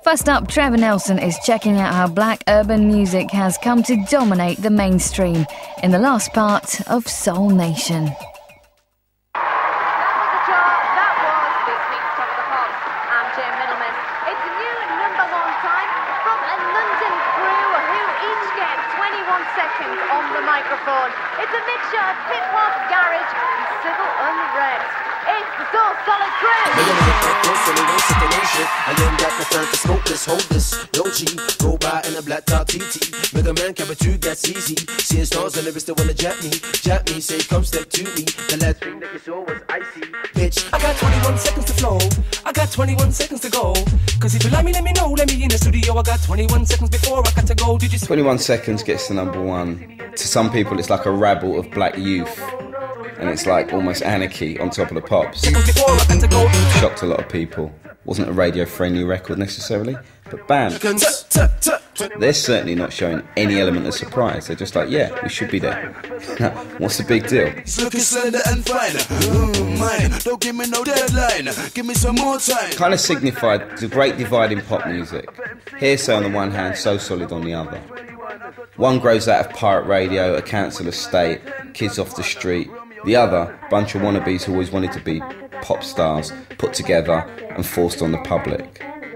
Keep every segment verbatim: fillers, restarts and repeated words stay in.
First up, Trevor Nelson is checking out how black urban music has come to dominate the mainstream in the last part of Soul Nation. It's a mixture of hip-hop, garage, and civil unrest. It's the Soul Solid Crew! And then got the front to smoke this, hold this. Yo G, go by in a black top T T. Mega Man, Kappa two, that's easy. Seeing stars on the wrist, they wanna jap me. Jap me, say come step to me. The last thing that you saw was icy. Bitch, I got twenty-one seconds to flow. I got twenty-one seconds to go. Cause if you like me, let me know. Let me in the studio. I got twenty-one seconds before I got to go. Did you see? twenty-one seconds gets to number one. To some people, it's like a rabble of black youth. And it's like almost anarchy on top of the pops. Shocked a lot of people. Wasn't a radio-friendly record necessarily, but bam. They're certainly not showing any element of surprise. They're just like, yeah, we should be there. What's the big deal? Kind of signified the great divide in pop music. Hearsay on the one hand, So Solid on the other. One grows out of pirate radio, a council estate, kids off the street. The other, bunch of wannabes who always wanted to be pop stars, put together and forced on the public.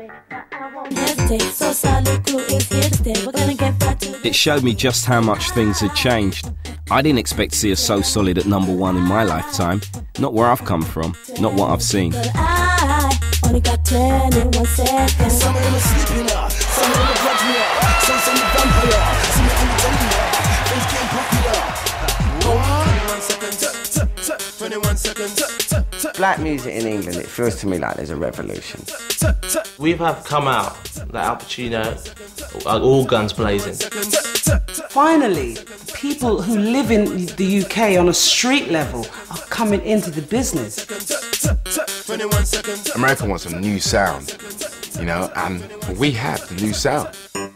It showed me just how much things had changed. I didn't expect to see us So Solid at number one in my lifetime. Not where I've come from, not what I've seen. Only got twenty-one seconds. Some of them are sleeping up, some of them are grudge me up, some send the vampire, some of them are telling me up, things getting popular. twenty-one seconds, twenty-one seconds. Black music in England, it feels to me like there's a revolution. We've have come out, like Al Pacino, all guns blazing. Finally, people who live in the U K on a street level are coming into the business. America wants a new sound, you know, and we have the new sound.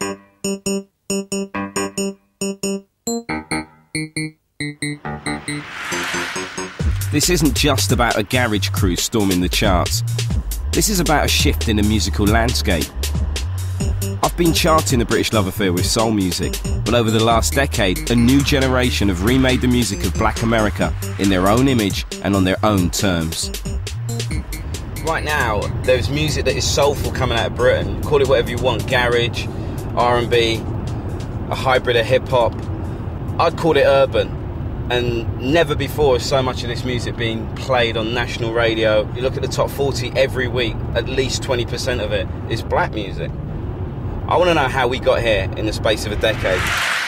This isn't just about a garage crew storming the charts. This is about a shift in the musical landscape. I've been charting the British love affair with soul music, but over the last decade, a new generation have remade the music of black America in their own image and on their own terms. Right now, there's music that is soulful coming out of Britain. Call it whatever you want, garage, R and B, a hybrid of hip-hop. I'd call it urban. And never before has so much of this music been played on national radio. You look at the top forty every week, at least twenty percent of it is black music. I want to know how we got here in the space of a decade.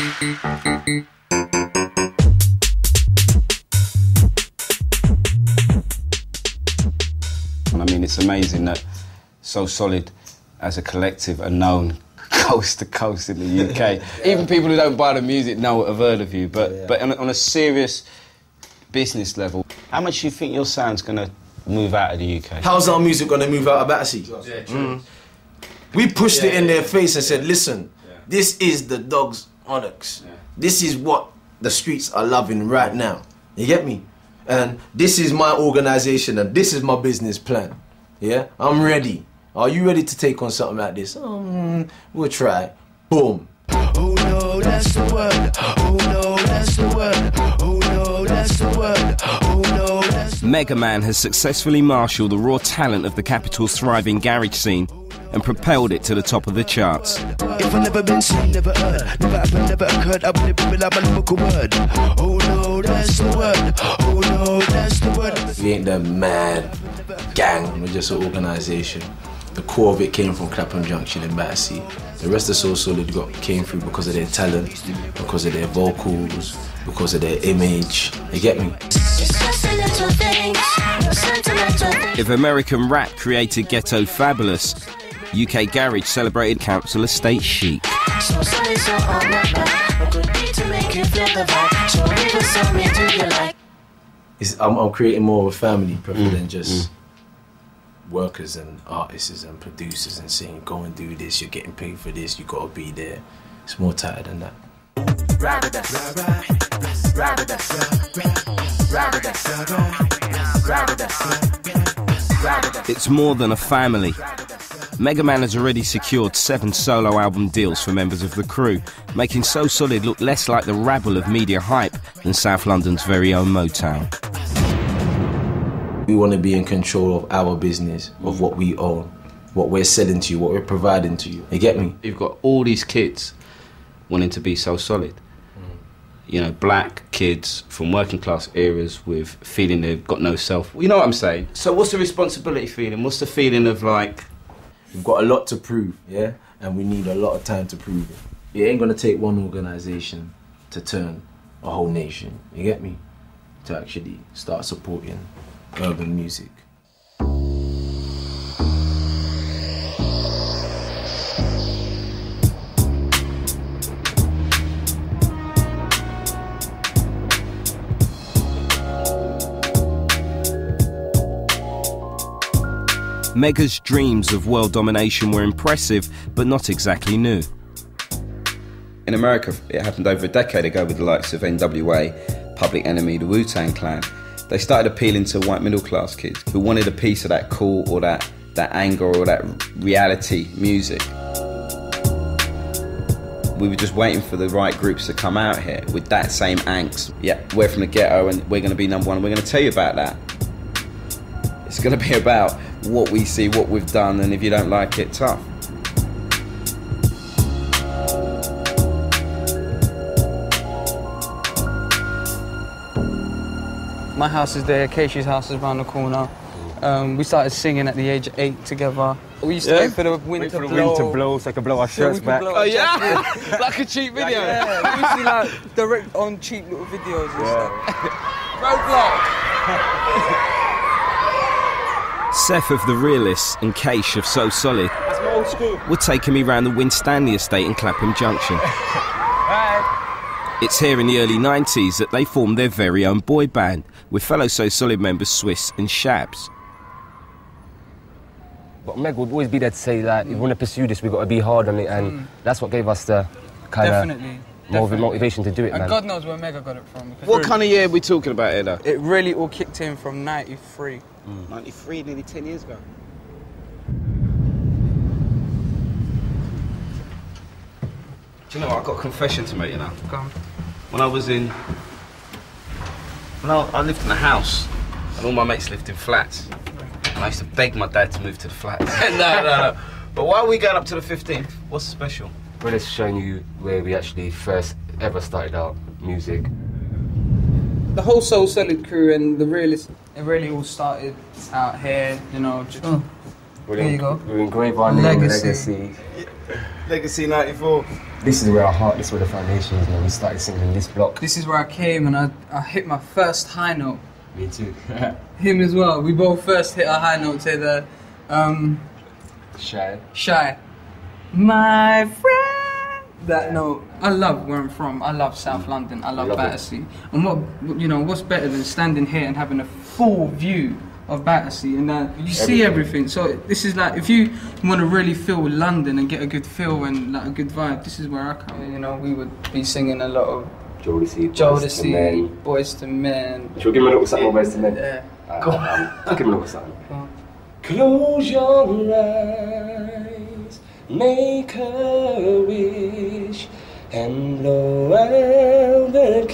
I mean, it's amazing that So Solid as a collective are known coast to coast in the U K. Even people who don't buy the music know, have heard of you, but, yeah. but on, a, on a serious business level, how much do you think your sound's going to move out of the U K? How's our music going to move out of Battersea? Yeah, true. Mm. We pushed yeah, it in yeah. their face and said, listen, yeah. this is the Dogs Onyx. Yeah. This is what the streets are loving right now. You get me? And this is my organisation and this is my business plan. Yeah? I'm ready. Are you ready to take on something like this? Um, we'll try. Boom. Oh no, that's the word. Oh no, that's the word. Oh no, that's the word. Oh no, that's the word. Mega Man has successfully marshalled the raw talent of the capital's thriving garage scene and propelled it to the top of the charts. If I never been seen, never heard, never happened, never occurred, I would never be like my lyrical word. Oh no, that's the word. Oh no, that's the word. We ain't the mad gang, we're just an organisation. The core of it came from Clapham Junction in Battersea. The rest of So Solid got came through because of their talent, because of their vocals, because of their image. You get me? If American rap created Ghetto Fabulous, U K garage celebrated council estate chic. It's, I'm, I'm creating more of a family rather mm. than just mm. workers and artists and producers and saying, go and do this, you're getting paid for this, you gotta be there. It's more tighter than that. It's more than a family. Mega Man has already secured seven solo album deals for members of the crew, making So Solid look less like the rabble of media hype than South London's very own Motown. We want to be in control of our business, of what we own, what we're selling to you, what we're providing to you. You get me? You've got all these kids wanting to be So Solid. You know, black kids from working class areas with feeling they've got no self. You know what I'm saying? So what's the responsibility feeling? What's the feeling of like... We've got a lot to prove, yeah? And we need a lot of time to prove it. It ain't gonna take one organisation to turn a whole nation, you get me? To actually start supporting urban music. Mega's dreams of world domination were impressive, but not exactly new. In America, it happened over a decade ago with the likes of N W A, Public Enemy, the Wu-Tang Clan. They started appealing to white middle class kids who wanted a piece of that cool or that, that anger or that reality music. We were just waiting for the right groups to come out here with that same angst. Yeah, we're from the ghetto and we're going to be number one and we're going to tell you about that. It's going to be about what we see, what we've done, and if you don't like it, tough. My house is there, Keishi's house is around the corner. Um, we started singing at the age of eight together. We used to Yeah? wait for the wind Wait to for the blow. wind to blow so I can blow our So we shirts could back. blow Oh, our yeah? jackets. Like a cheap video. Yeah, we used to like direct on cheap little videos and Yeah. stuff. Roadblock. Seth of The Realists and Keish of So Solid were taking me round the Winstanley estate in Clapham Junction. It's here in the early nineties that they formed their very own boy band with fellow So Solid members Swiss and Shabs. But Meg would always be there to say that if we want to pursue this, we've got to be hard on it, and Mm. that's what gave us the kind Definitely. of more Definitely. motivation to do it, And man. God knows where Mega got it from. because What really- kind of year are we talking about here, though? It really all kicked in from ninety-three. Mm. ninety-three, nearly ten years ago. Do you know what? I've got a confession to make, you know. Go on. When I was in... When I, I lived in a house, and all my mates lived in flats. And I used to beg my dad to move to the flats. no, no, no. But why are we going up to the fifteenth? What's special? We're just showing you where we actually first ever started our music. The whole So Solid crew and the Realists, it really all started out here, you know. Just, oh. We're There in, you go. We engrave our name, Legacy. Legacy. Legacy ninety-four. This is where our heart, this is where the foundation is, man. We started singing in this block. This is where I came and I, I hit my first high note. Me too. Him as well. We both first hit a high note to the um, Shy. Shy. My friend. That note. I love where I'm from. I love South London. I love, love it. Battersea. And what you know, what's better than standing here and having a full view of Battersea and that you see everything. So this is like if you want to really feel London and get a good feel and like a good vibe. This is where I come. You know, we would be singing a lot of Jodeci, Jodeci, Boys to Men. Should we give him a little something on Boys to Men? Yeah. Uh, Go on. Um, give him a little something. Go on. Close your eyes, make a wish, and blow out the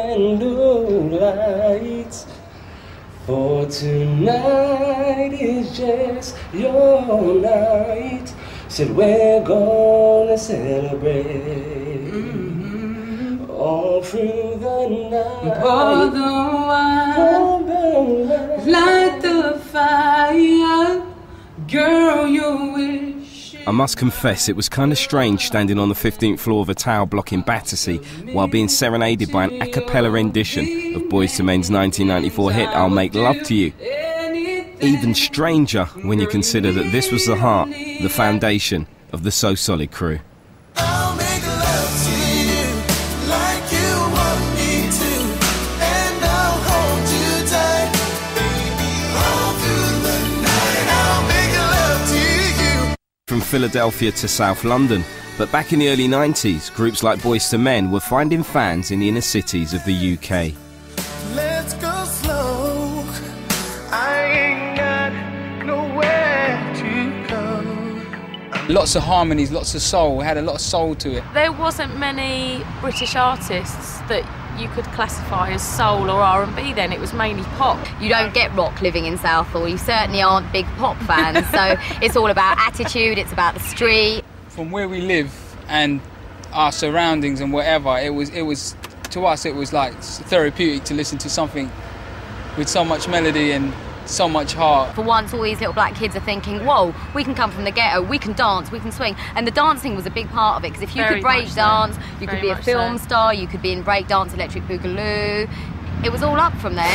candlelight. For tonight is just your night. Said we're gonna celebrate. Mm-hmm. All through the night. Pour the wine, light the fire, girl, you wish. I must confess it was kind of strange standing on the fifteenth floor of a tower block in Battersea while being serenaded by an a cappella rendition of Boyz two Men's nineteen ninety-four hit I'll Make Love to You. Even stranger when you consider that this was the heart, the foundation of the So Solid crew. I'll make love to you like you want me to, and I'll hold you tight, baby, all through the night. I'll make love to you. From Philadelphia to South London, but back in the early nineties, groups like Boyz two Men were finding fans in the inner cities of the U K. Let's go slow. I ain't got nowhere to go. Lots of harmonies, lots of soul. It had a lot of soul to it. There wasn't many British artists that you could classify as soul or R and B then. It was mainly pop. You don't get rock living in Southall. You certainly aren't big pop fans. So it's all about attitude, it's about the street. From where we live and our surroundings and whatever, it was, it was, to us, it was like therapeutic to listen to something with so much melody and so much heart. For once, all these little black kids are thinking, whoa, we can come from the ghetto, we can dance, we can swing. And the dancing was a big part of it, because if you Very could break much so. dance, you Very could be a much film so. star, you could be in break dance, electric boogaloo. It was all up from there.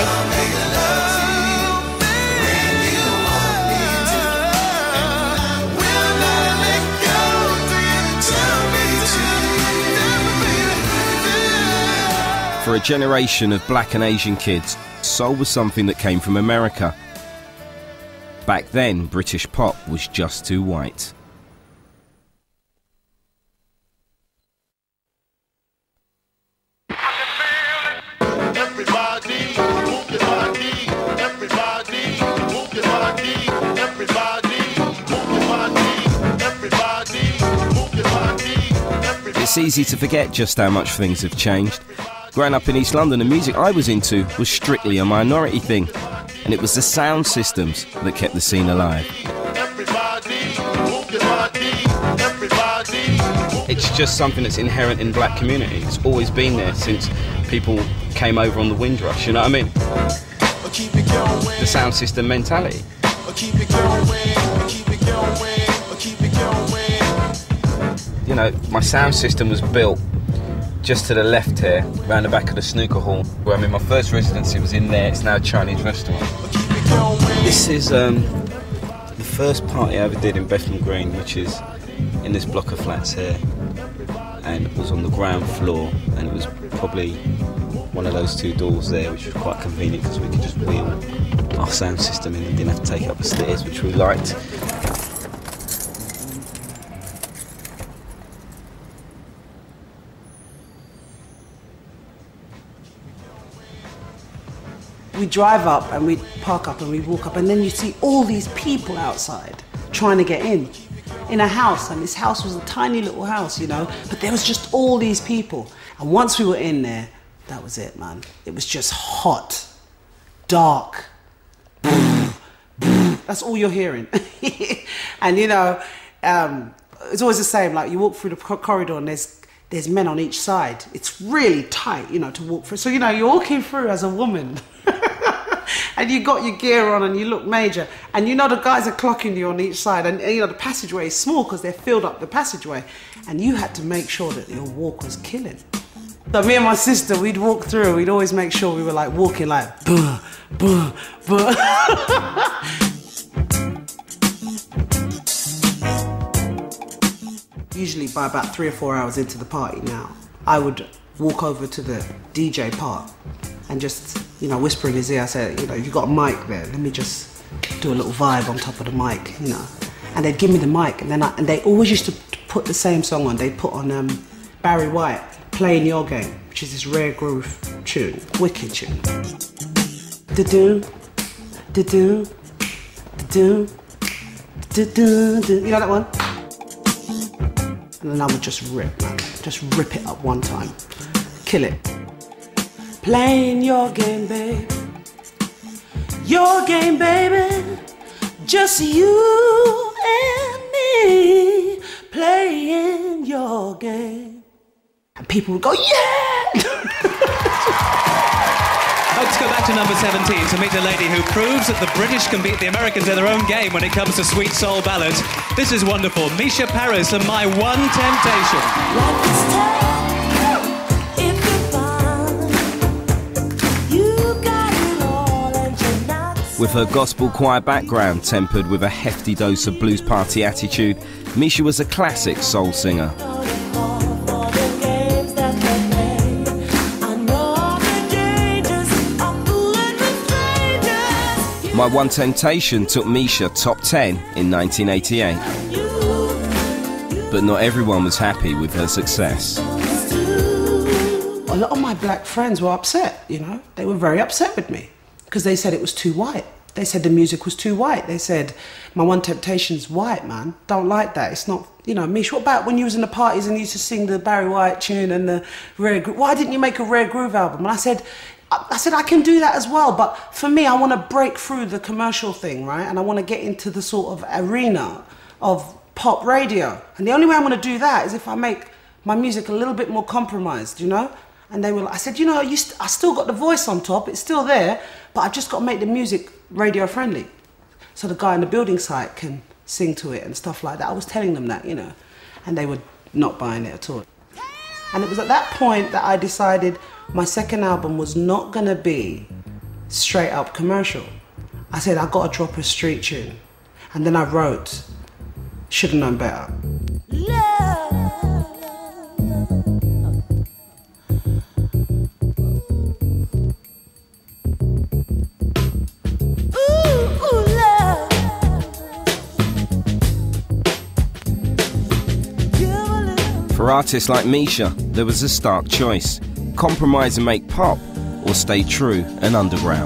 For a generation of black and Asian kids, soul was something that came from America. Back then, British pop was just too white. It's easy to forget just how much things have changed. Growing up in East London, the music I was into was strictly a minority thing, and it was the sound systems that kept the scene alive. It's just something that's inherent in black community. It's always been there since people came over on the Windrush, you know what I mean? The sound system mentality. You know, my sound system was built just to the left here, around the back of the snooker hall, where I mean my first residency was in there. It's now a Chinese restaurant. This is um, the first party I ever did in Bethnal Green, which is in this block of flats here, and it was on the ground floor, and it was probably one of those two doors there, which was quite convenient because we could just wheel our sound system in and didn't have to take up the stairs, which we liked. We drive up and we park up and we walk up, and then you see all these people outside trying to get in, in a house, and this house was a tiny little house, you know, but there was just all these people. And once we were in there, that was it, man. It was just hot, dark, that's all you're hearing. And you know, um, it's always the same, like you walk through the corridor and there's there's men on each side. It's really tight, you know, to walk through. So, you know, you're walking through as a woman and you got your gear on and you look major, and you know the guys are clocking you on each side, and, and you know the passageway is small because they're filled up the passageway, and you had to make sure that your walk was killing. So me and my sister, we'd walk through, we'd always make sure we were like walking like buh, buh, buh. Usually by about three or four hours into the party now, I would walk over to the D J part and just, you know, whisper in his ear. I said, you know, you got a mic there, let me just do a little vibe on top of the mic, you know. And they'd give me the mic, and then I, and they always used to put the same song on. They'd put on um, Barry White, Playing Your Game, which is this rare groove tune, wicked tune. Da-do, da-do, da-do, da-do, da-do. You know that one? And then I would just rip, man. Just rip it up one time. Kill it. Playing your game, babe. Your game, baby. Just you and me. Playing your game. And people would go, yeah! Let's go back to number seventeen to meet a lady who proves that the British can beat the Americans in their own game when it comes to sweet soul ballads. This is wonderful. Misha Paris and My One Temptation. With her gospel choir background tempered with a hefty dose of blues party attitude, Misha was a classic soul singer. My One Temptation took Misha top ten in nineteen eighty-eight. But not everyone was happy with her success. A lot of my black friends were upset, you know. They were very upset with me because they said it was too white. They said the music was too white. They said, my One Temptation's white, man. Don't like that. It's not, you know, Mish, what about when you was in the parties and you used to sing the Barry White tune and the Rare Groove? Why didn't you make a Rare Groove album? And I said, I, I said, I can do that as well. But for me, I want to break through the commercial thing, right? And I want to get into the sort of arena of pop radio. And the only way I'm going to do that is if I make my music a little bit more compromised, you know? And they were like, I said, you know, you st I still got the voice on top, it's still there, but I've just got to make the music radio friendly. So the guy in the building site can sing to it and stuff like that. I was telling them that, you know, and they were not buying it at all. And it was at that point that I decided my second album was not going to be straight up commercial. I said, I got to drop a street tune. And then I wrote, Should Have Known Better. For artists like Misha, there was a stark choice: compromise and make pop, or stay true and underground.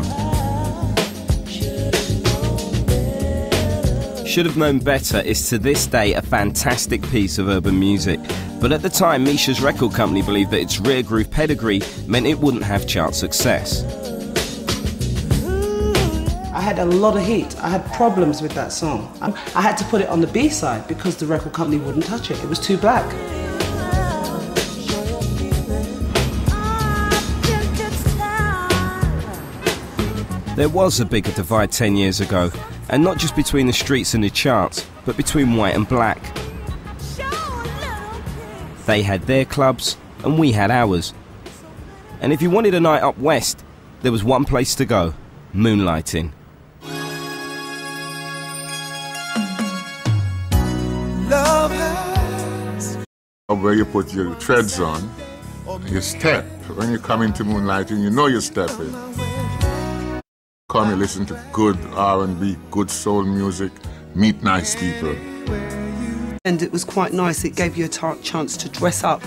Should Have Known Better is to this day a fantastic piece of urban music, but at the time Misha's record company believed that its Rare Groove pedigree meant it wouldn't have chart success. I had a lot of heat. I had problems with that song. I had to put it on the B-side because the record company wouldn't touch it. It was too black. There was a bigger divide ten years ago, and not just between the streets and the charts, but between white and black. They had their clubs, and we had ours. And if you wanted a night up west, there was one place to go: moonlighting. Love has where you put your treads on, you step. When you come into moonlighting, you know you're stepping. Come, you listen to good R and B, good soul music, meet nice people. And it was quite nice. It gave you a chance to dress up.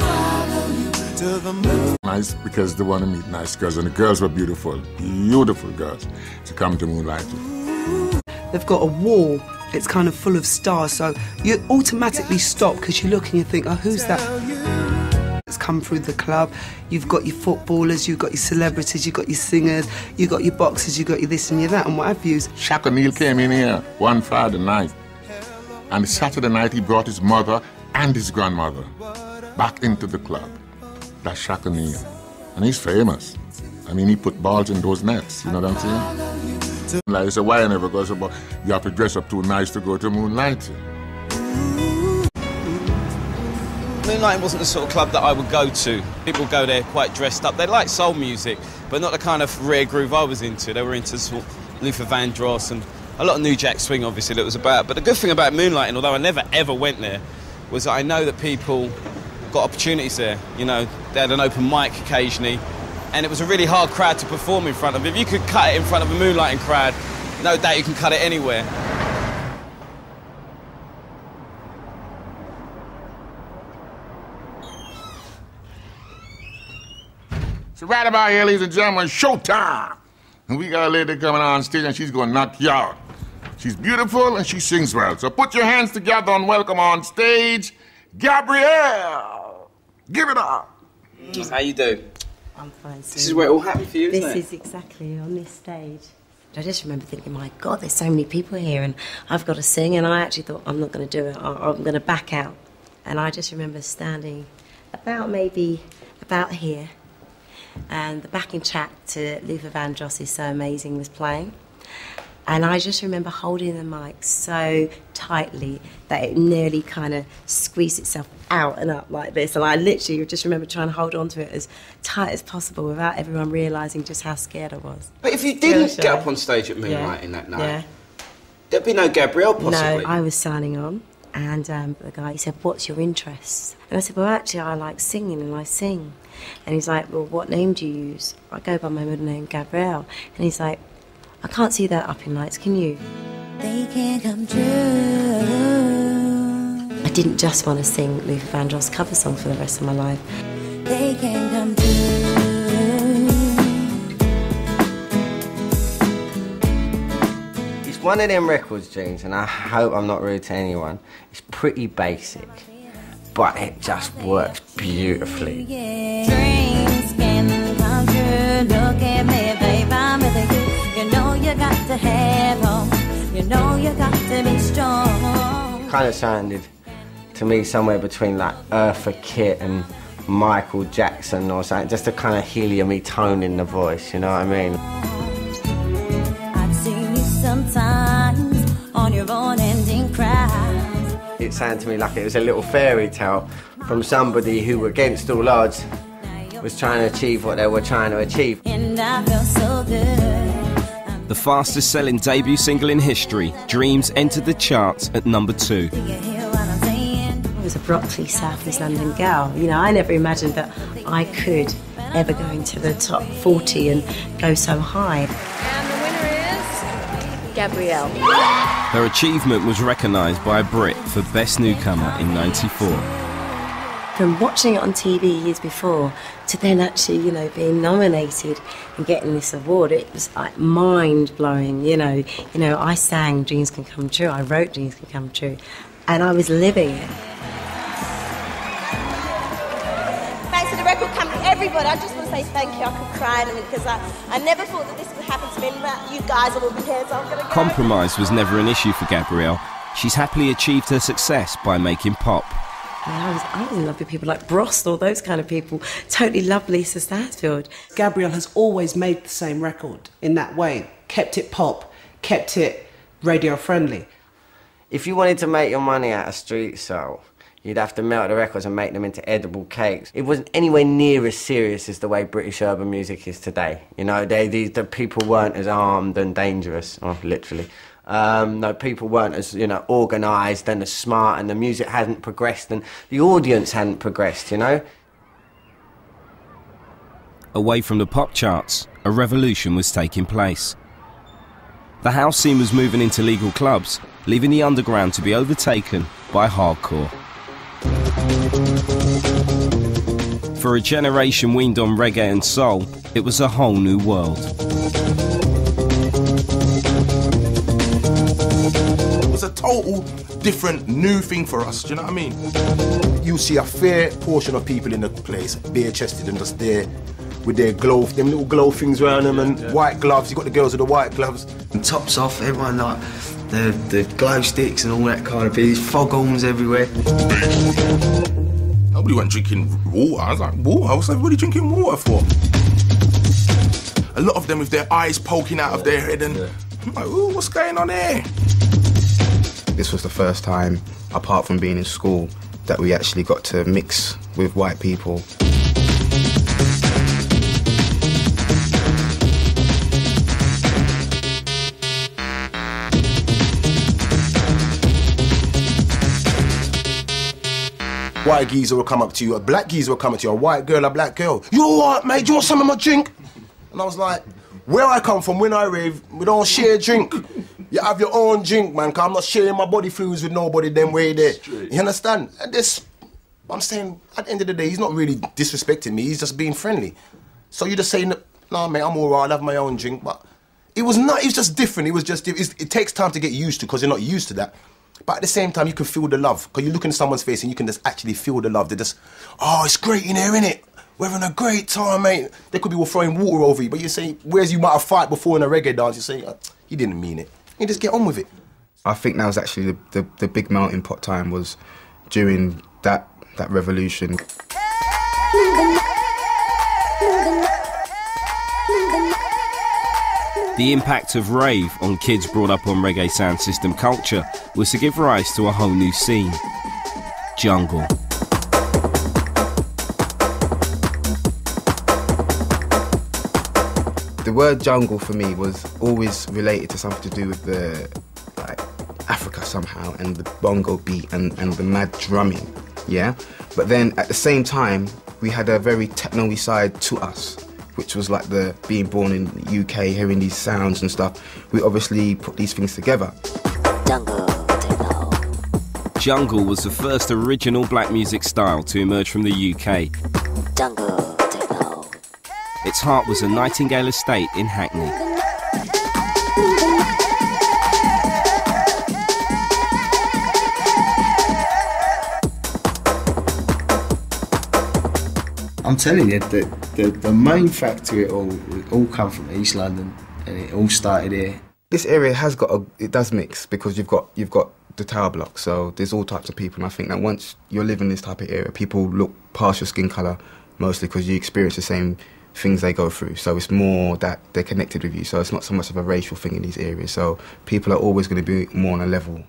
Nice because they want to meet nice girls, and the girls were beautiful, beautiful girls to come to moonlighting. They've got a wall. It's kind of full of stars, so you automatically stop because you look and you think, oh, who's that? It's come through the club. You've got your footballers, you've got your celebrities, you've got your singers, you've got your boxers, you've got your this and your that, and what have you. Shaq O'Neal came in here one Friday night, and Saturday night he brought his mother and his grandmother back into the club. That's Shaq O'Neal, and he's famous. I mean, he put balls in those nets, you know what I'm saying? Like, so why I never goes about, you have to dress up too nice to go to moonlighting. Moonlighting wasn't the sort of club that I would go to. People go there quite dressed up. They like soul music, but not the kind of Rare Groove I was into. They were into sort of Luther Vandross and a lot of New Jack Swing, obviously, that was about. But the good thing about Moonlighting, although I never ever went there, was that I know that people got opportunities there. You know, they had an open mic occasionally, and it was a really hard crowd to perform in front of. If you could cut it in front of a Moonlighting crowd, no doubt you can cut it anywhere. So right about here, ladies and gentlemen, showtime. And we got a lady coming on stage and she's gonna knock you out. She's beautiful and she sings well. So put your hands together and welcome on stage, Gabrielle. Give it up. How you do? I'm fine. This is where it all happened for you, isn't this it? This is exactly on this stage. I just remember thinking, my God, there's so many people here and I've got to sing, and I actually thought, I'm not going to do it, I'm going to back out. And I just remember standing about maybe about here, and the backing track to Luther Vandross is So Amazing was playing. And I just remember holding the mic so tightly that it nearly kind of squeezed itself out and up like this. And I literally just remember trying to hold on to it as tight as possible without everyone realising just how scared I was. But if you didn't get up on stage at Moonlighting yeah. that night, yeah. there'd be no Gabrielle possibly. No, I was signing on, and um, the guy, he said, what's your interest? And I said, well, actually, I like singing and I sing. And he's like, well, what name do you use? I go by my middle name, Gabrielle. And he's like, I can't see that up in lights, can you? They can't come true. I didn't just want to sing Luther Vandross cover song for the rest of my life. They can't come true. one of them records, James, and I hope I'm not rude to anyone. It's pretty basic, but it just works beautifully. Dreams can come true. Look at me, babe, I'm with you. You know you got to have hope. You know you got to be strong. Kind of sounded to me somewhere between like Eartha Kitt and Michael Jackson or something, just a kind of helium-y tone in the voice, you know what I mean? I've seen you sometimes on your unending cry. It sounded to me like it was a little fairy tale from somebody who, against all odds, was trying to achieve what they were trying to achieve. And I felt so good. The fastest selling debut single in history, Dreams, entered the charts at number two. I was a Brockley, South East London girl. You know, I never imagined that I could ever go into the top forty and go so high. And the winner is Gabrielle. Her achievement was recognised by a Brit for Best Newcomer in ninety-four. From watching it on T V years before to then actually, you know, being nominated and getting this award, it was like mind-blowing, you know. You know, I sang Dreams Can Come True, I wrote Dreams Can Come True, and I was living it. Thanks to the record company, everybody, I just want to say thank you. I could cry in a minute because I, I never thought that this would happen to me, but you guys will be here, so I'm going to go. Compromise was never an issue for Gabrielle. She's happily achieved her success by making pop. I was, I was in love with people like Brost, all those kind of people. Totally loved Lisa Stansfield. Gabrielle has always made the same record in that way. Kept it pop, kept it radio friendly. If you wanted to make your money out of street soul, you'd have to melt the records and make them into edible cakes. It wasn't anywhere near as serious as the way British urban music is today. You know, they, the, the people weren't as armed and dangerous, oh, literally. Um, no, people weren't as, you know, organised and as smart, and the music hadn't progressed and the audience hadn't progressed, you know? Away from the pop charts, a revolution was taking place. The house scene was moving into legal clubs, leaving the underground to be overtaken by hardcore. For a generation weaned on reggae and soul, it was a whole new world. It was a total different new thing for us, do you know what I mean? You see a fair portion of people in the place, bare-chested and just there with their glow, them little glow things around them, and yeah. white gloves. You got the girls with the white gloves. And tops off, everyone like the, the glow sticks and all that kind of thing. Foghorns everywhere. Nobody went drinking water. I was like, water? What's everybody drinking water for? A lot of them with their eyes poking out of their head, and I'm like, ooh, what's going on there? This was the first time, apart from being in school, that we actually got to mix with white people. White geezer will come up to you, a black geezer will come up to you, a white girl, a black girl. You know what, mate, do you want some of my drink? And I was like, where I come from, when I rave, we don't share drink. You have your own drink, man, because I'm not sharing my body fluids with nobody them way there. You understand? And this, I'm saying, at the end of the day, he's not really disrespecting me, he's just being friendly. So you're just saying, nah, mate, I'm all right, I'll have my own drink, but it was not, it was just different, it was just, it, it takes time to get used to, because you're not used to that. But at the same time, you can feel the love, because you look in someone's face and you can just actually feel the love. They're just, oh, it's great in here, innit? We're having a great time, mate. They could be throwing water over you, but you say, whereas you might have fight before in a reggae dance, you say, oh, you didn't mean it. You just get on with it. I think that was actually the, the, the big melting pot time was during that, that revolution. The impact of rave on kids brought up on reggae sound system culture was to give rise to a whole new scene. Jungle. The word jungle for me was always related to something to do with the, like, Africa somehow, and the bongo beat and, and the mad drumming, yeah? But then at the same time, we had a very techno-y side to us, which was like the being born in the U K, hearing these sounds and stuff. We obviously put these things together. Jungle, Jungle was the first original black music style to emerge from the U K. Jungle, techno. Its heart was a Nightingale estate in Hackney. I'm telling you, the, the, the main factor of it all, it all come from East London, and it all started here. This area has got a, it does mix because you've got you've got the tower block, so there's all types of people, and I think that once you're living in this type of area, people look past your skin colour mostly because you experience the same things they go through, so it's more that they're connected with you, so it's not so much of a racial thing in these areas, so people are always going to be more on a level.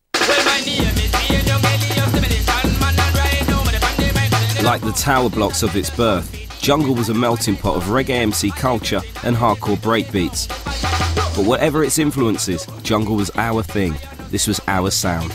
Like the tower blocks of its birth, Jungle was a melting pot of reggae M C culture and hardcore breakbeats. But whatever its influences, Jungle was our thing. This was our sound.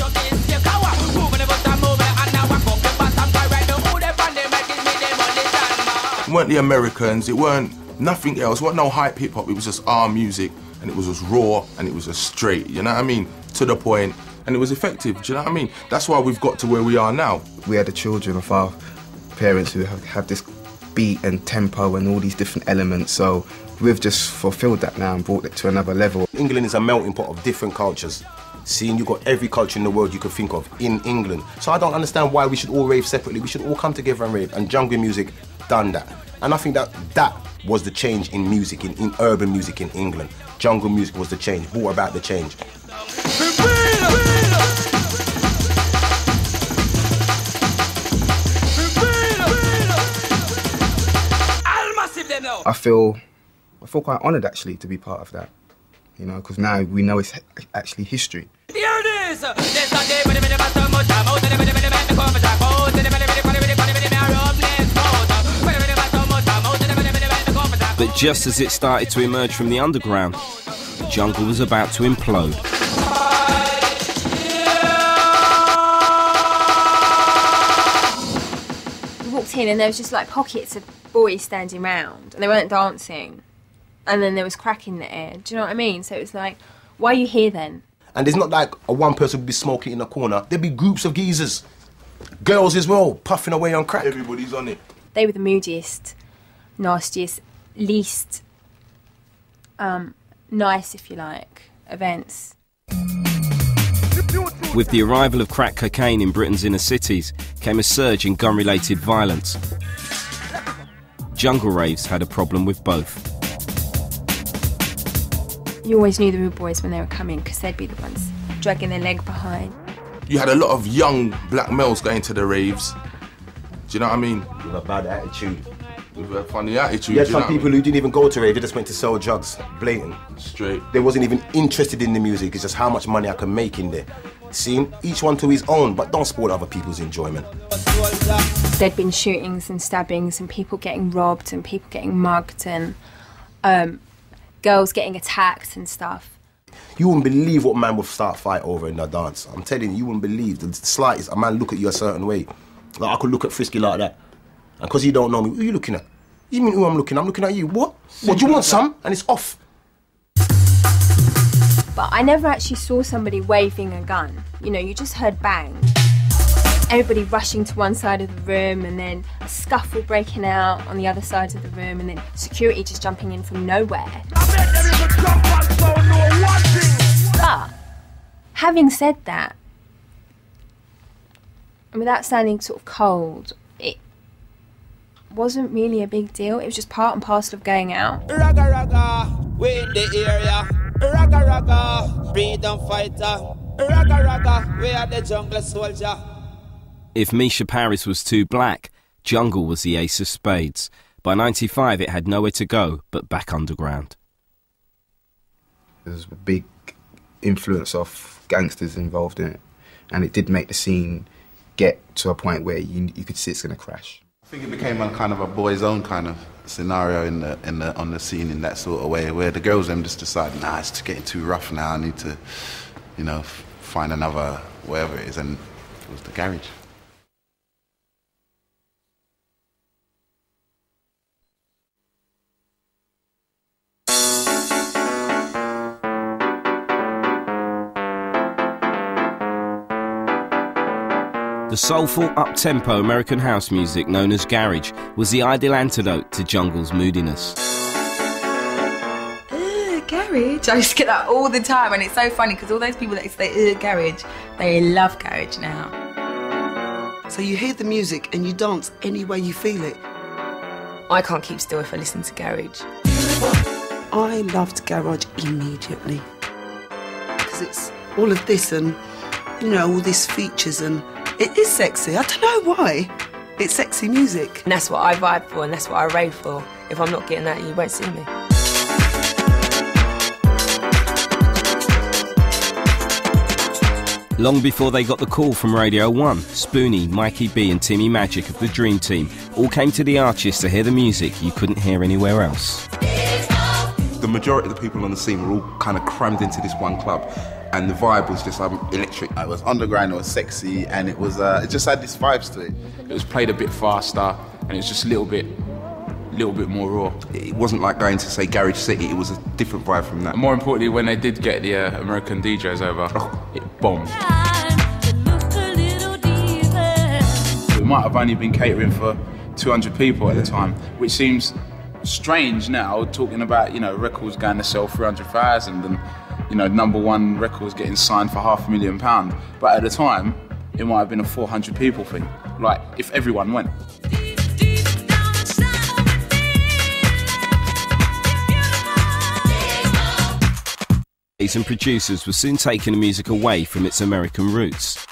It weren't the Americans, it weren't nothing else, it weren't no hype hip hop, it was just our music, and it was just raw, and it was just straight, you know what I mean? To the point, and it was effective, do you know what I mean? That's why we've got to where we are now. We are the children of our parents who have, have this beat and tempo and all these different elements, so we've just fulfilled that now and brought it to another level. England is a melting pot of different cultures. Seeing you've got every culture in the world you could think of in England. So I don't understand why we should all rave separately. We should all come together and rave, and jungle music done that. And I think that that was the change in music, in, in urban music in England. Jungle music was the change, brought about the change. I feel, I feel quite honoured actually to be part of that, you know, because now we know it's actually history. But just as it started to emerge from the underground, the jungle was about to implode. We walked in and there was just like pockets of boys standing round and they weren't dancing, and then there was crack in the air. Do you know what I mean? So it was like, why are you here then? And it's not like a one person would be smoking in a corner. There'd be groups of geezers, girls as well, puffing away on crack. Everybody's on it. They were the moodiest, nastiest, least um, nice, if you like, events. With the arrival of crack cocaine in Britain's inner cities came a surge in gun-related violence. Jungle raves had a problem with both. You always knew the rude boys when they were coming because they'd be the ones dragging their leg behind. You had a lot of young black males going to the raves. Do you know what I mean? With a bad attitude. With a funny attitude. You had do you some know people what I mean? who didn't even go to rave, they just went to sell drugs, blatant. Straight. They wasn't even interested in the music, it's just how much money I can make in there. Seeing each one to his own, but don't spoil other people's enjoyment. There'd been shootings and stabbings and people getting robbed and people getting mugged and um, girls getting attacked and stuff. You wouldn't believe what man would start a fight over in the dance. I'm telling you, you wouldn't believe the slightest. A man look at you a certain way. Like I could look at Frisky like that. And because you don't know me, who are you looking at? You mean who I'm looking at? I'm looking at you. What? What, do you want some? And it's off. But I never actually saw somebody waving a gun. You know, you just heard bang. Everybody rushing to one side of the room and then a scuffle breaking out on the other side of the room and then security just jumping in from nowhere. But, having said that, and without sounding sort of cold, it wasn't really a big deal. It was just part and parcel of going out. Raga raga, we in the area. Raga raga, freedom fighter. Raga raga, we are the jungle soldier. If Misha Paris was too black, Jungle was the ace of spades. By ninety-five, it had nowhere to go but back underground. There's a big influence of gangsters involved in it, and it did make the scene get to a point where you, you could see it's going to crash. I think it became a kind of a boys' own kind of scenario in the in the on the scene in that sort of way, where the girls them just decided, nah, it's getting too rough now. I need to, you know, f find another whatever it is, and it was the garage. The soulful, up-tempo American house music known as garage was the ideal antidote to Jungle's moodiness. Ugh, garage? I just get that all the time, and it's so funny because all those people that say ugh, garage, they love garage now. So you hear the music and you dance any way you feel it. I can't keep still if I listen to garage. I loved garage immediately because it's all of this and, you know, all these features, and it is sexy. I don't know why. It's sexy music. And that's what I vibe for and that's what I rave for. If I'm not getting that, you won't see me. Long before they got the call from Radio one, Spoonie, Mikey B and Timmy Magic of the Dream Team all came to the Arches to hear the music you couldn't hear anywhere else. The majority of the people on the scene were all kind of crammed into this one club, and the vibe was just um, electric. It was underground, it was sexy, and it was uh, it just had these vibes to it. It was played a bit faster, and it was just a little bit, little bit more raw. It wasn't like going to, say, Garage City. It was a different vibe from that. And more importantly, when they did get the uh, American D Js over, oh, it bombed. We might have only been catering for two hundred people at the time, which seems strange now, talking about, you know, records going to sell three hundred thousand and, you know, number one records getting signed for half a million pound. But at the time, it might have been a four hundred people thing, like if everyone went. And producers were soon taking the music away from its American roots.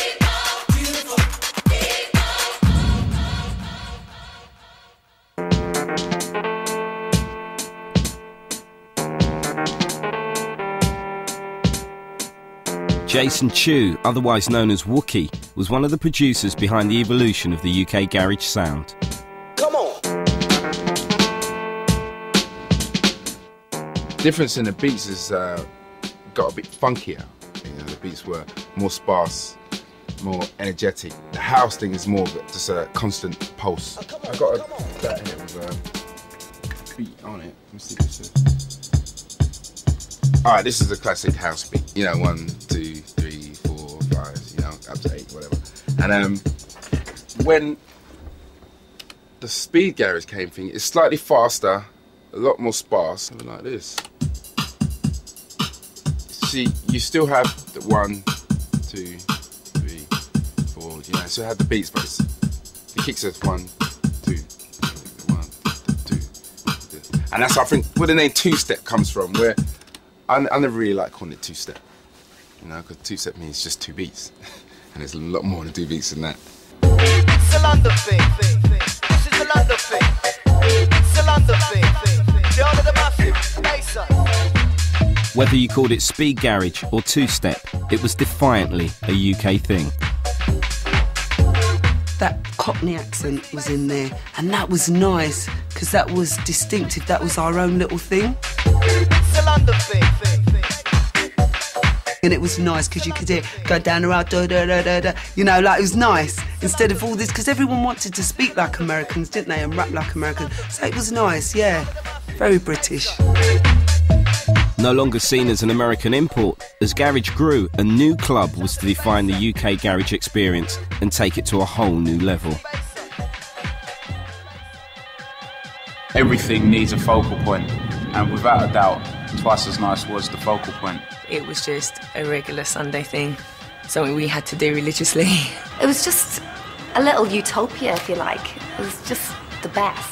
Jason Chu, otherwise known as Wookie, was one of the producers behind the evolution of the U K garage sound. Come on. The difference in the beats has uh, got a bit funkier. You know, the beats were more sparse, more energetic. The house thing is more of just a constant pulse. I got a, that here with a beat on it. Let me see this is. All right, this is a classic house beat. You know, one, two, three, four, five, you know, up to eight, whatever. And um, when the speed garage came thing, it's slightly faster, a lot more sparse, something like this. See, you still have the one, two, three, four, you know, so you have the beats, but it's, the kicks are one, two, one, two. And that's, I think, where the name two-step comes from, where I, I never really like calling it two-step, you know, because two-step means just two beats. And there's a lot more than two beats than that. It's a London thing. This is a London thing. It's a London thing. The honor the massive, Mason. Whether you called it speed garage or two-step, it was defiantly a U K thing. That Cockney accent was in there, and that was nice, because that was distinctive, that was our own little thing. It's a London thing. And it was nice, because you could hear, go down the road, da, da, da, da, da. You know, like, it was nice, instead of all this, because everyone wanted to speak like Americans, didn't they, and rap like Americans. So it was nice, yeah, very British. No longer seen as an American import, as garage grew, a new club was to define the U K garage experience and take it to a whole new level. Everything needs a focal point, and without a doubt, Twice as Nice was the focal point. It was just a regular Sunday thing, something we had to do religiously. It was just a little utopia, if you like. It was just the best.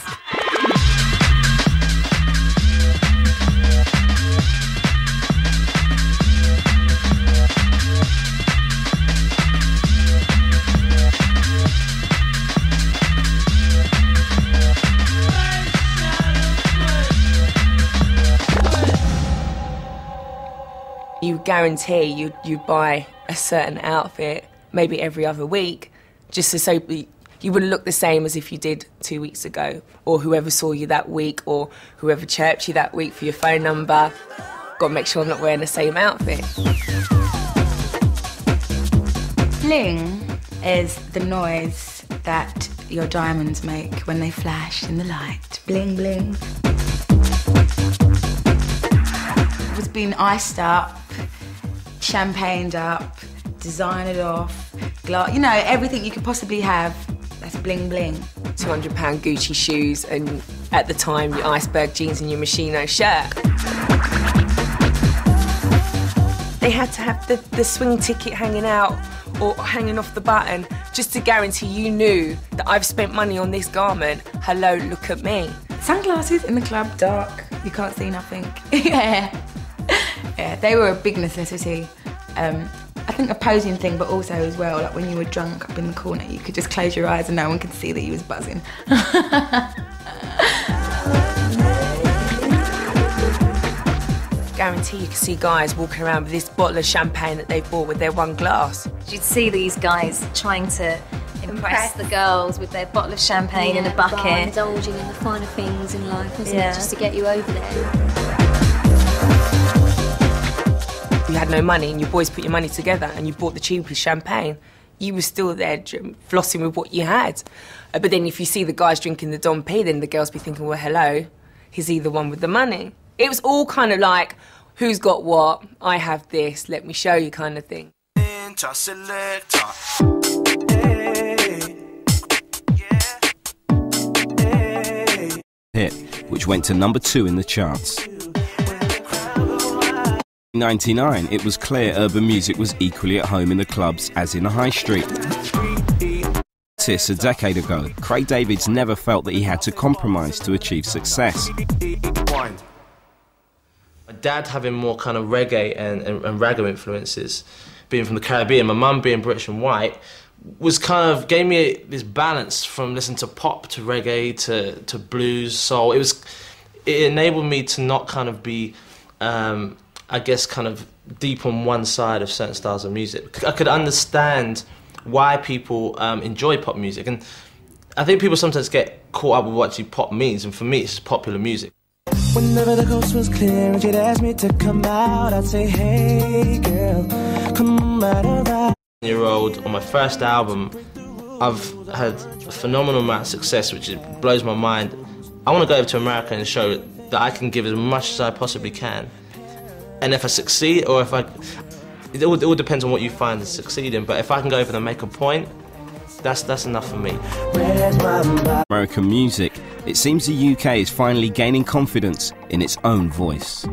You guarantee you you buy a certain outfit maybe every other week, just to so you wouldn't look the same as if you did two weeks ago, or whoever saw you that week, or whoever chirped you that week for your phone number. Got to make sure I'm not wearing the same outfit. Bling is the noise that your diamonds make when they flash in the light. Bling, bling. It was being iced up, champagned up, designed off, glass, you know, everything you could possibly have. That's bling bling. two hundred pound Gucci shoes and, at the time, your iceberg jeans and your Moschino shirt. They had to have the, the swing ticket hanging out or hanging off the button just to guarantee you knew that I've spent money on this garment. Hello, look at me. Sunglasses in the club, dark, you can't see nothing. Yeah. Yeah, they were a big necessity. Um, I think a posing thing, but also as well, like when you were drunk up in the corner, you could just close your eyes and no one could see that you was buzzing. Guarantee you could see guys walking around with this bottle of champagne that they bought with their one glass. You'd see these guys trying to impress, impress the girls with their bottle of champagne yeah, in a bucket. Bar, indulging in the finer things in life, wasn't Yeah. it? Just to get you over there. You had no money and your boys put your money together and you bought the cheapest champagne. You were still there flossing with what you had. Uh, but then if you see the guys drinking the Dom P, then the girls be thinking, well, hello, is he the one with the money? It was all kind of like, who's got what? I have this, let me show you kind of thing. Hit, which went to number two in the charts. In ninety-nine, it was clear urban music was equally at home in the clubs as in the high street. This a decade ago, Craig David's never felt that he had to compromise to achieve success. My dad having more kind of reggae and, and, and ragga influences, being from the Caribbean, my mum being British and white, was kind of, gave me this balance from listening to pop to reggae to, to blues, soul. It was, it enabled me to not kind of be, um, I guess, kind of deep on one side of certain styles of music. I could understand why people um, enjoy pop music, and I think people sometimes get caught up with what actually pop means, and for me it's just popular music. Whenever the coast was clear and she'd ask me to come out, I'd say, hey girl, come out of that. Year old, on my first album, I've had a phenomenal amount of success, which blows my mind. I want to go over to America and show that I can give as much as I possibly can. And if I succeed, or if I... It all, it all depends on what you find as succeeding, but if I can go over there and make a point, that's, that's enough for me. American music, it seems the U K is finally gaining confidence in its own voice.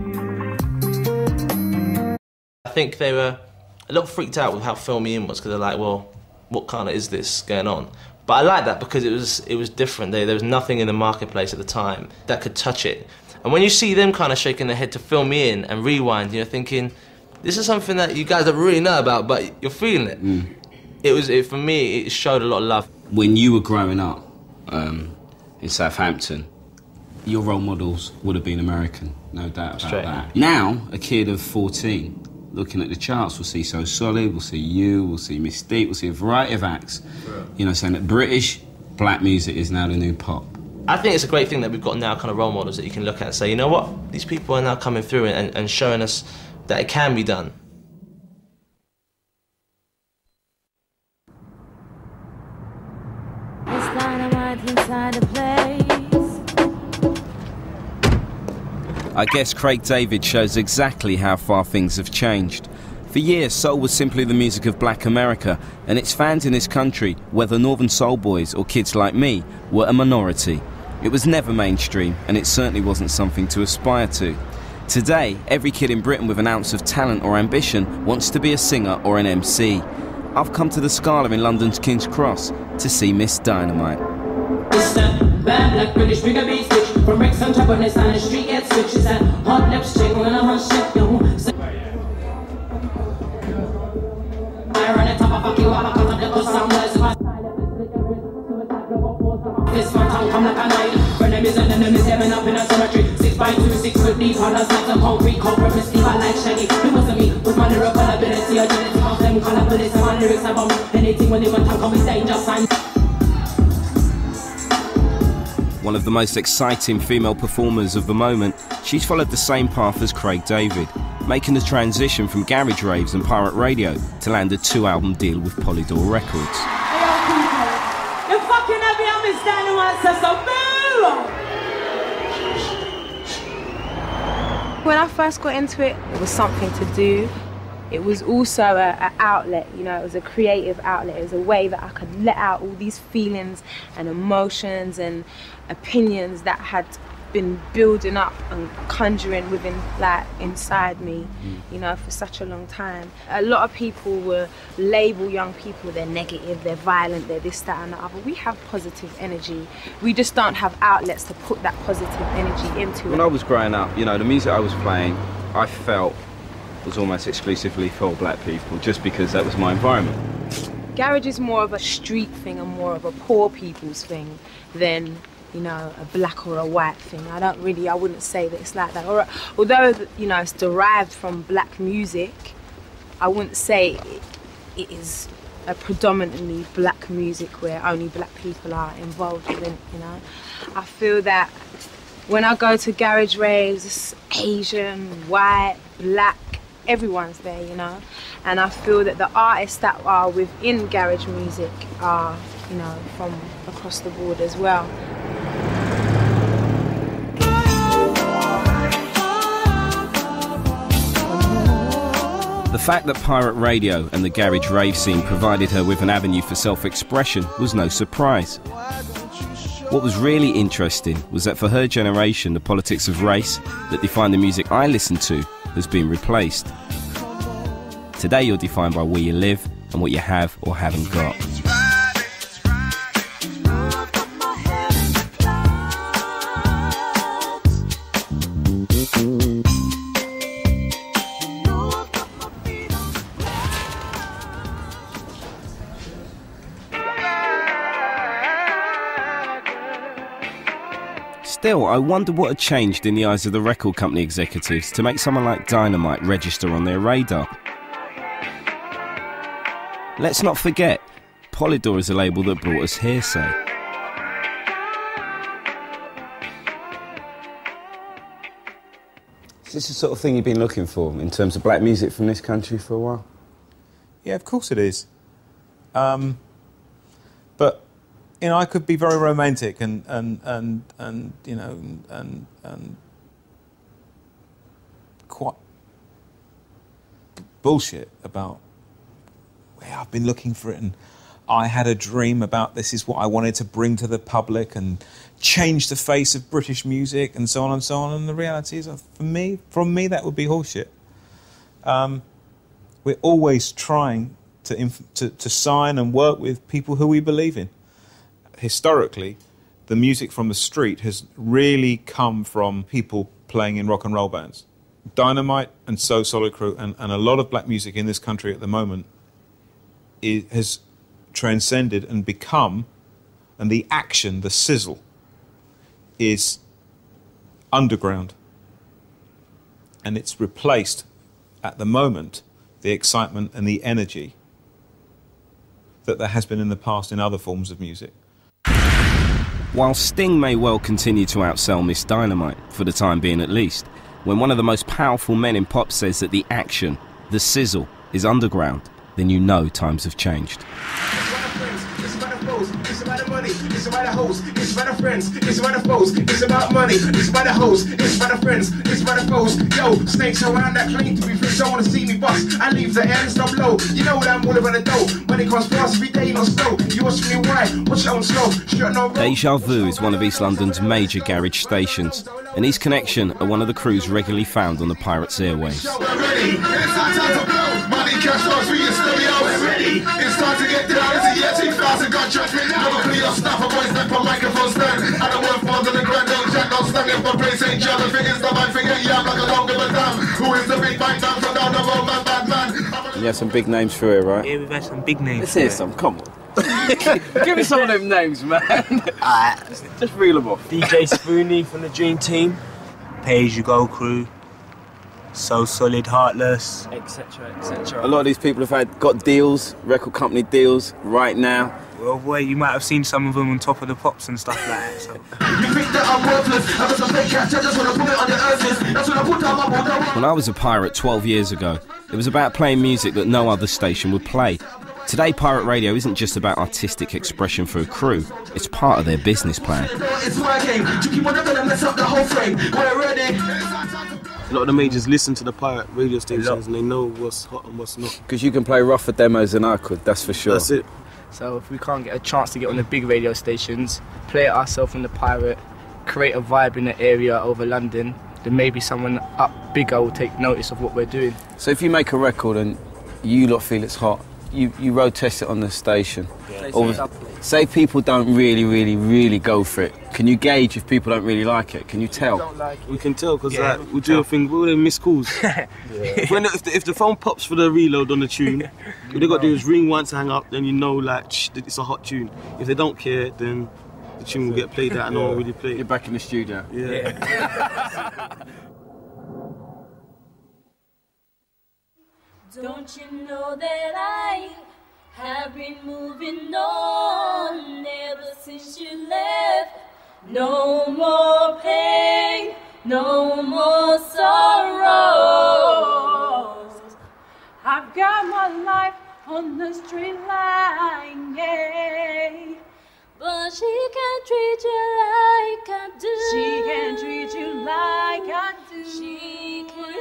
I think they were a little freaked out with how Fill Me In was, because they're like, well, what kind of is this going on? But I like that because it was, it was different. There, there was nothing in the marketplace at the time that could touch it. And when you see them kind of shaking their head to Fill Me In and Rewind, you're thinking, this is something that you guys don't really know about, but you're feeling it. Mm. It was, it, for me, it showed a lot of love. When you were growing up um, in Southampton, your role models would have been American, no doubt about Straight. that. Now, a kid of fourteen, looking at the charts, will see So Solid, we'll see you, we'll see Mystique, we'll see a variety of acts, yeah. you know, saying that British black music is now the new pop. I think it's a great thing that we've got now kind of role models that you can look at and say, you know what, these people are now coming through and, and showing us that it can be done. It's dynamite inside the place. I guess Craig David shows exactly how far things have changed. For years, soul was simply the music of black America, and its fans in this country, whether Northern Soul Boys or kids like me, were a minority. It was never mainstream, and it certainly wasn't something to aspire to. Today, every kid in Britain with an ounce of talent or ambition wants to be a singer or an M C. I've come to the Scala in London's King's Cross to see Miss Dynamite. Bad black British bigger beat switch from Rex and Chabonis on the street get switches and hot lips chick when I hush it yo. I run it top of fucking wall, I cut up the cause some words if I this one tongue come like a knife. Frenemies and enemies heaven up in a cemetery. Six by two, six foot deep, hundreds like a concrete cobra, misty but like Shaggy. It wasn't me, with my lyrical ability, agility of them color bullets and my lyrics I bomb anything when they want to come with danger sign. One of the most exciting female performers of the moment, she's followed the same path as Craig David, making the transition from garage raves and pirate radio to land a two-album deal with Polydor Records. You fucking heavy on Miss Dynamite says so boo! When I first got into it, it was something to do. It was also an outlet, you know, it was a creative outlet. It was a way that I could let out all these feelings and emotions and opinions that had been building up and conjuring within, like, inside me, you know, for such a long time. A lot of people will label young people, they're negative, they're violent, they're this, that and the other. We have positive energy. We just don't have outlets to put that positive energy into. When I was growing up, you know, the music I was playing, I felt was almost exclusively for black people, just because that was my environment. Garage is more of a street thing and more of a poor people's thing than, you know, a black or a white thing. I don't really, I wouldn't say that it's like that. Or, although, you know, it's derived from black music, I wouldn't say it, it is a predominantly black music where only black people are involved in it, you know. I feel that when I go to garage raves, it's Asian, white, black, everyone's there, you know. And I feel that the artists that are within garage music are, you know, from across the board as well. The fact that pirate radio and the garage rave scene provided her with an avenue for self-expression was no surprise. What was really interesting was that for her generation, the politics of race that defined the music I listened to has been replaced. Today you're defined by where you live and what you have or haven't got. Still, I wonder what had changed in the eyes of the record company executives to make someone like Dynamite register on their radar. Let's not forget, Polydor is a label that brought us Hearsay. Is this the sort of thing you've been looking for in terms of black music from this country for a while? Yeah, of course it is. Um, but, you know, I could be very romantic and, and, and, and you know, and, and quite bullshit about, yeah, I've been looking for it and I had a dream about this is what I wanted to bring to the public and change the face of British music and so on and so on. And the reality is, for me, from me, that would be horseshit. Um, we're always trying to, inf to, to sign and work with people who we believe in. Historically, the music from the street has really come from people playing in rock and roll bands. Dynamite and So Solid Crew and, and a lot of black music in this country at the moment is, has transcended and become, and the action, the sizzle, is underground. And it's replaced, at the moment, the excitement and the energy that there has been in the past in other forms of music. While Sting may well continue to outsell Miss Dynamite, for the time being at least, when one of the most powerful men in pop says that the action, the sizzle, is underground, then you know times have changed. It's about the money, it's about the hoes, it's about the friends, it's about the foes, it's about money, it's about the hoes, it's about the friends, it's about the foes. Yo, snakes around that claim to be free, don't wanna see me bust. I leave the ends up low, you know that I'm all about the dough. Money comes fast every day, not slow. You watch me wide, watch your own slow. Straight no road. Deja Vu is one of East London's major garage stations, and East Connection are one of the crews regularly found on the Pirates airwaves. Money, cash flows, we in studios. Ready. It's time to get down. It's a year two thousand, got judgment now. Never clear your stuff, a boy step on microphone stand. I don't want falls in the grand, don't jack, don't stand in for praise, ain't John. The fingers, the man, finger, yeah, like a don't give a damn. Who is the big bang down from down the road, man, bad man? You have some big names through here, right? Yeah, we've had some big names. Let's hear some, come on. Give me some of them names, man. Alright, just reel them off. D J Spoonie from the Dream Team, Pay As You Go crew, So Solid, Heartless, et cetera, et cetera. A lot of these people have had got deals, record company deals, right now. Well, boy, you might have seen some of them on Top of the Pops and stuff like that. So. When I was a pirate twelve years ago, it was about playing music that no other station would play. Today, pirate radio isn't just about artistic expression for a crew, it's part of their business plan. A lot of the majors listen to the pirate radio stations and they know what's hot and what's not. Because you can play rougher demos than I could, that's for sure. That's it. So if we can't get a chance to get on the big radio stations, play it ourselves in the pirate, create a vibe in the area over London, then maybe someone up bigger will take notice of what we're doing. So if you make a record and you lot feel it's hot, you, you road test it on the station. Yeah. Or, say people don't really, really, really go for it. Can you gauge if people don't really like it? Can you tell? Like we can tell because yeah, like, we do a thing, we'll miss calls. yeah. when, if, the, if the phone pops for the reload on the tune, what they got to do is ring once, hang up, then you know like shh, it's a hot tune. If they don't care, then the tune will get played out and no one really play it. You're back in the studio. Yeah. yeah. Don't you know that I have been moving on ever since you left? No more pain, no more sorrows. I've got my life on the straight line, yeah. But she can't treat you like I do. She can't treat you like I do. She can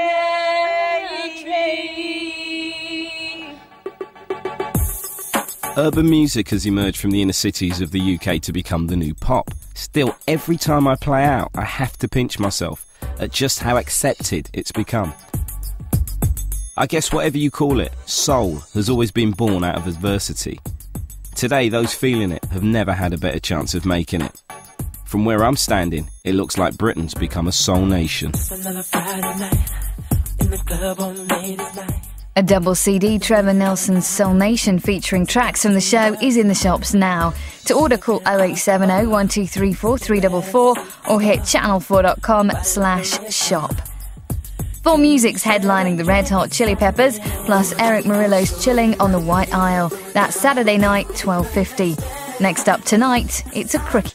penetrate. Urban music has emerged from the inner cities of the U K to become the new pop. Still, every time I play out, I have to pinch myself at just how accepted it's become. I guess whatever you call it, soul has always been born out of adversity. Today, those feeling it have never had a better chance of making it. From where I'm standing, it looks like Britain's become a soul nation. A double C D, Trevor Nelson's Soul Nation, featuring tracks from the show, is in the shops now. To order, call oh eight seven oh, one two three four, three four four or hit channel four dot com slash shop. Four Music's headlining the Red Hot Chili Peppers, plus Eric Murillo's Chilling on the White Isle. That's Saturday night, twelve fifty. Next up tonight, it's a cricket.